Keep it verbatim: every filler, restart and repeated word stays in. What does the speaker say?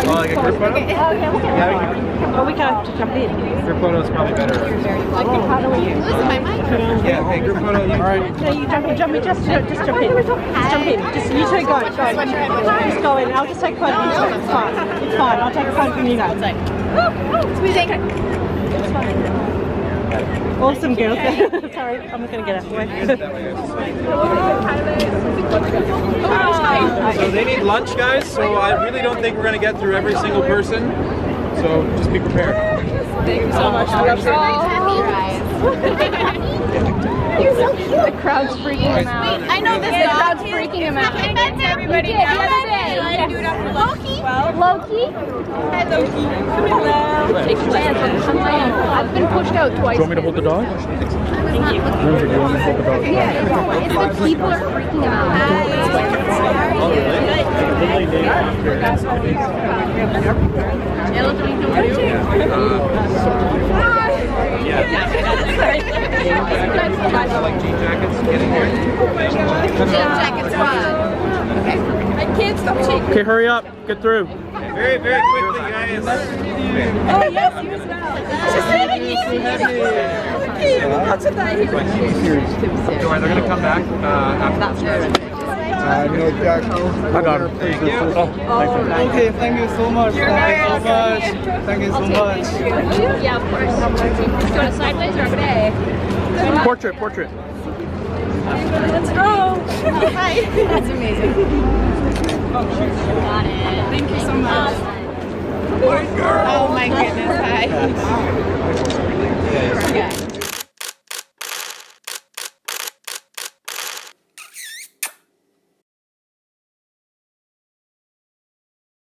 Oh, like a group photo? Okay. Oh, yeah, we can. Yeah, Oh, we can have to jump in. group photo is probably better. Oh, how do we use this? My mic? Yeah, okay, group photo. You... All right. No, you jump in, jump in, just, just jump in. Just jump in. Just you two go, go. Just go in. I'll just take a photo of you two. It's fine. It's fine. I'll take a photo from you guys. It's fine. Awesome, girls. Sorry, I'm not going to get out of the way. So they need lunch, guys, so I really don't think we're going to get through every single person. So just be prepared. Thank you so much. You're so cute. The crowd's freaking him out. I know this yeah, crowd's freaking him out. I meant everybody. Loki? Loki? Hi, Loki. Come here. Take your chance. Come on. I've been pushed out twice. Do you want me to hold the dog? Thank you. No, do you want me to hold the dog? Yeah, it's the people are freaking him out. Oh, really? I like jean jackets. Get in here. Jean jackets fun. Okay. I can't stop shaking. Okay, hurry up. Get through. Very, very quickly, guys. Oh, yes, you as well. Just saying you. What's it that here? Alright, they're going to come back uh, after this. Uh, no, Jack. I got him. Thank you. Oh, okay, thank you so much. Thank you so much. Thank you so much. Yeah, of course. Do you want a sideways or a day? Portrait, portrait. Let's go. Oh, hi. That's amazing. Got it. Thank you so much. Oh my goodness, hi. Yeah, yeah. Yeah.